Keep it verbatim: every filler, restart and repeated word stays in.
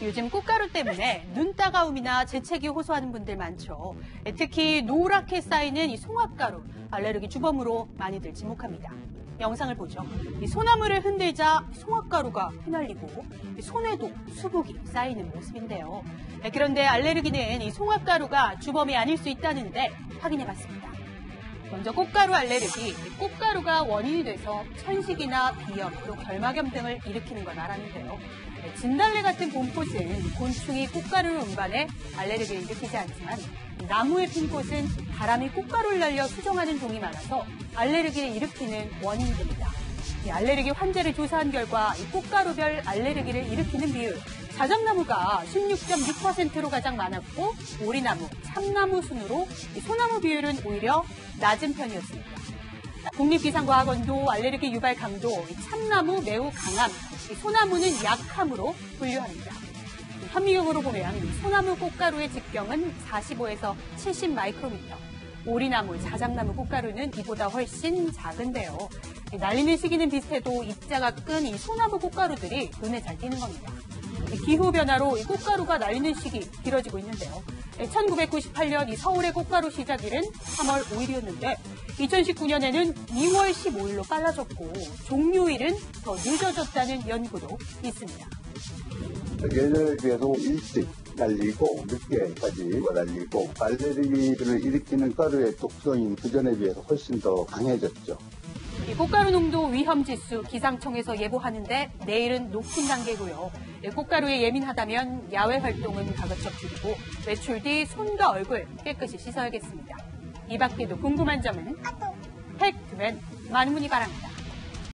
요즘 꽃가루 때문에 눈 따가움이나 재채기 호소하는 분들 많죠. 특히 노랗게 쌓이는 이 송화가루, 알레르기 주범으로 많이들 지목합니다. 영상을 보죠. 이 소나무를 흔들자 송화가루가 휘날리고 손에도 수북이 쌓이는 모습인데요. 그런데 알레르기는 이 송화가루가 주범이 아닐 수 있다는데 확인해봤습니다. 먼저 꽃가루 알레르기, 꽃가루가 원인이 돼서 천식이나 비염, 또 결막염 등을 일으키는 건 알았는데요. 진달래 같은 봄꽃은 곤충이 꽃가루를 운반해 알레르기를 일으키지 않지만 나무의 핀 꽃은 바람이 꽃가루를 날려 수정하는 종이 많아서 알레르기를 일으키는 원인이 됩니다. 이 알레르기 환자를 조사한 결과 이 꽃가루별 알레르기를 일으키는 비율, 자작나무가 십육 점 육 퍼센트로 가장 많았고 오리나무, 참나무 순으로 이 소나무 비율은 오히려 낮은 편이었습니다. 국립기상과학원도 알레르기 유발 강도, 이 참나무 매우 강함, 이 소나무는 약함으로 분류합니다. 현미경으로 보면 소나무 꽃가루의 직경은 사십오에서 칠십 마이크로미터, 오리나무, 자작나무 꽃가루는 이보다 훨씬 작은데요. 날리는 시기는 비슷해도 입자가 끈 이 소나무 꽃가루들이 눈에 잘 띄는 겁니다. 기후변화로 이 꽃가루가 날리는 시기 길어지고 있는데요. 천구백구십팔 년 이 서울의 꽃가루 시작일은 삼월 오일이었는데 이천십구 년에는 이월 십오일로 빨라졌고 종료일은 더 늦어졌다는 연구도 있습니다. 예전에 비해서 일찍 날리고 늦게까지 날리고 알레르기를 일으키는 가루의 독성인 그전에 비해서 훨씬 더 강해졌죠. 이 꽃가루 농도 위험지수 기상청에서 예보하는데 내일은 높은 단계고요. 꽃가루에 예민하다면 야외 활동은 가급적 줄이고 외출 뒤 손과 얼굴 깨끗이 씻어야겠습니다. 이 밖에도 궁금한 점은 팩트맨 많은 문의 바랍니다.